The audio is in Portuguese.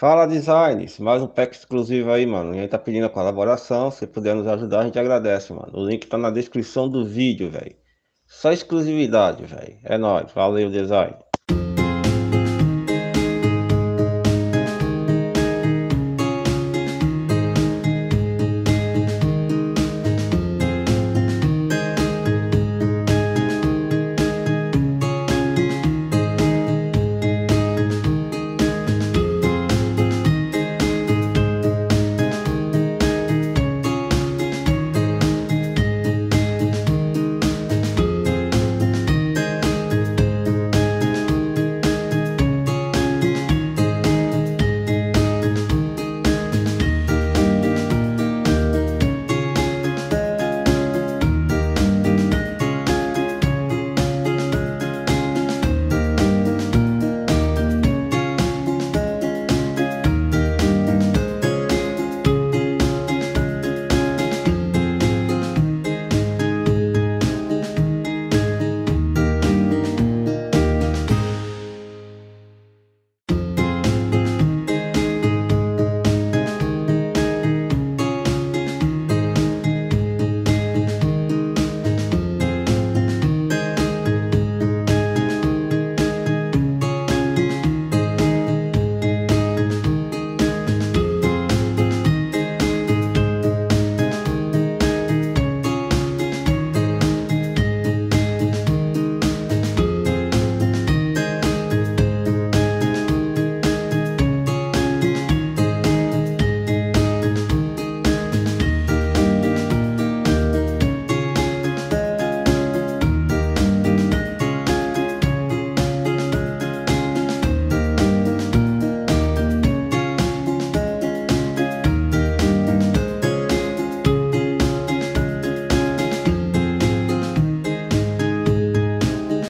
Fala, Designs, mais um pack exclusivo aí, mano. A gente tá pedindo a colaboração. Se puder nos ajudar, a gente agradece, mano. O link tá na descrição do vídeo, velho. Só exclusividade, velho. É nóis. Valeu, Design.